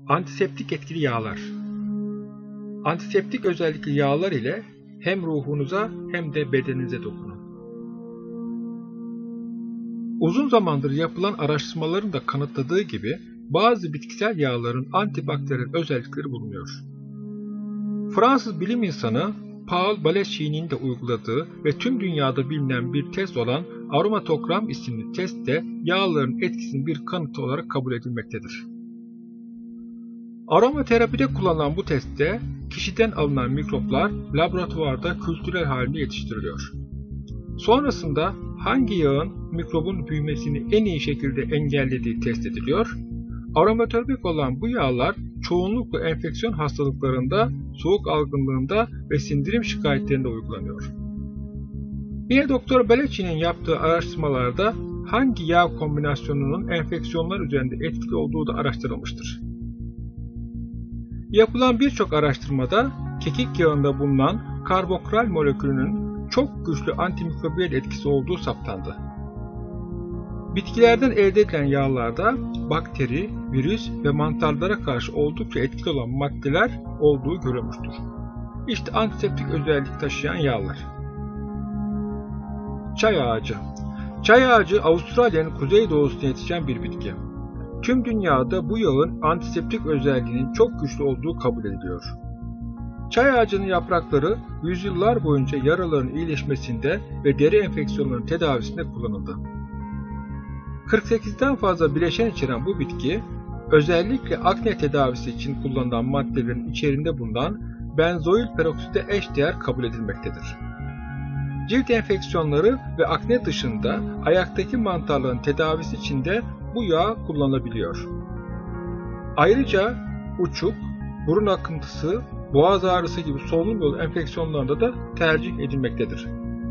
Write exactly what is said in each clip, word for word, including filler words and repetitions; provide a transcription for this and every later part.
Antiseptik etkili yağlar. Antiseptik özellikli yağlar ile hem ruhunuza hem de bedeninize dokunun. Uzun zamandır yapılan araştırmaların da kanıtladığı gibi bazı bitkisel yağların antibakteriyel özellikleri bulunuyor. Fransız bilim insanı Paul Balechin'in de uyguladığı ve tüm dünyada bilinen bir test olan aromatogram isimli test de yağların etkisinin bir kanıtı olarak kabul edilmektedir. Aromaterapide kullanılan bu testte kişiden alınan mikroplar laboratuvarda kültürel halinde yetiştiriliyor. Sonrasında hangi yağın mikrobun büyümesini en iyi şekilde engellediği test ediliyor. Aromaterapik olan bu yağlar çoğunlukla enfeksiyon hastalıklarında, soğuk algınlığında ve sindirim şikayetlerinde uygulanıyor. Yine Doktor Balechin'in yaptığı araştırmalarda hangi yağ kombinasyonunun enfeksiyonlar üzerinde etkili olduğu da araştırılmıştır. Yapılan birçok araştırmada kekik yağında bulunan karbokral molekülünün çok güçlü antimikrobiyal etkisi olduğu saptandı. Bitkilerden elde edilen yağlarda bakteri, virüs ve mantarlara karşı oldukça etkili olan maddeler olduğu görülmüştür. İşte antiseptik özellik taşıyan yağlar. Çay ağacı. Çay ağacı Avustralya'nın kuzeydoğusunda yetişen bir bitki. Tüm dünyada bu yağın antiseptik özelliğinin çok güçlü olduğu kabul ediliyor. Çay ağacının yaprakları yüzyıllar boyunca yaraların iyileşmesinde ve deri enfeksiyonlarının tedavisinde kullanıldı. kırk sekizden fazla bileşen içeren bu bitki, özellikle akne tedavisi için kullanılan maddelerin içerisinde bulunan benzoil peroksite eşdeğer kabul edilmektedir. Cilt enfeksiyonları ve akne dışında ayaktaki mantarların tedavisi için de bu yağ kullanılabiliyor. Ayrıca uçuk, burun akıntısı, boğaz ağrısı gibi solunum yolu enfeksiyonlarında da tercih edilmektedir.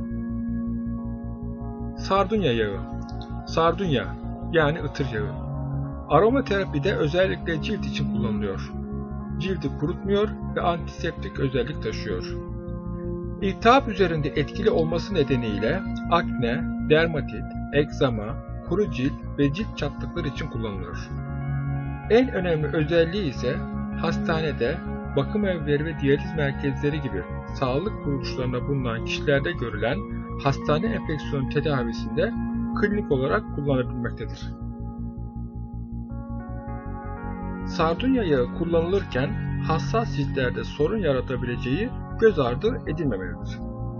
Sardunya yağı. Sardunya yani ıtır yağı. Aromaterapide özellikle cilt için kullanılıyor. Cildi kurutmuyor ve antiseptik özellik taşıyor. İltihap üzerinde etkili olması nedeniyle akne, dermatit, egzama, kuru cilt ve cilt çatlakları için kullanılıyor. En önemli özelliği ise hastanede, bakım evleri ve diyaliz merkezleri gibi sağlık kuruluşlarında bulunan kişilerde görülen hastane enfeksiyonu tedavisinde klinik olarak kullanılabilmektedir. Sardunya yağı kullanılırken hassas ciltlerde sorun yaratabileceği göz ardı edilmemelidir.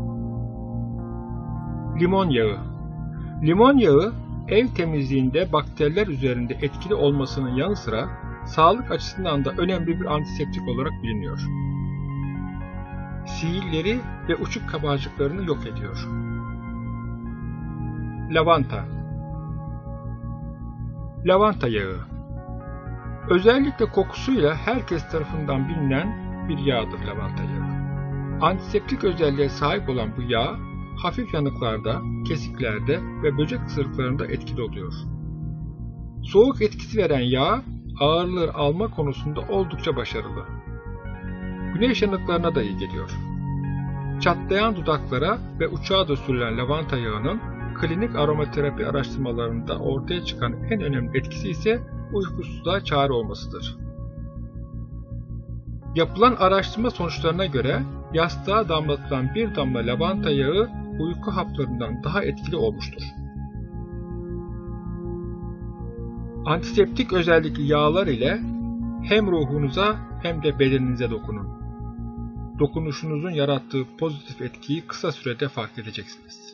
Limon yağı. Limon yağı ev temizliğinde bakteriler üzerinde etkili olmasının yanı sıra sağlık açısından da önemli bir antiseptik olarak biliniyor. Sivilleri ve uçuk kabarcıklarını yok ediyor. Lavanta. Lavanta yağı. Özellikle kokusuyla herkes tarafından bilinen bir yağdır lavanta yağı. Antiseptik özelliğe sahip olan bu yağ, hafif yanıklarda, kesiklerde ve böcek ısırıklarında etkili oluyor. Soğuk etkisi veren yağ, ağrıları alma konusunda oldukça başarılı. Güneş yanıklarına da iyi geliyor. Çatlayan dudaklara ve uçağa da sürülen lavanta yağının klinik aromaterapi araştırmalarında ortaya çıkan en önemli etkisi ise uykusuzluğa çare olmasıdır. Yapılan araştırma sonuçlarına göre yastığa damlatılan bir damla lavanta yağı uyku haplarından daha etkili olmuştur. Antiseptik özellikli yağlar ile hem ruhunuza hem de bedeninize dokunun. Dokunuşunuzun yarattığı pozitif etkiyi kısa sürede fark edeceksiniz.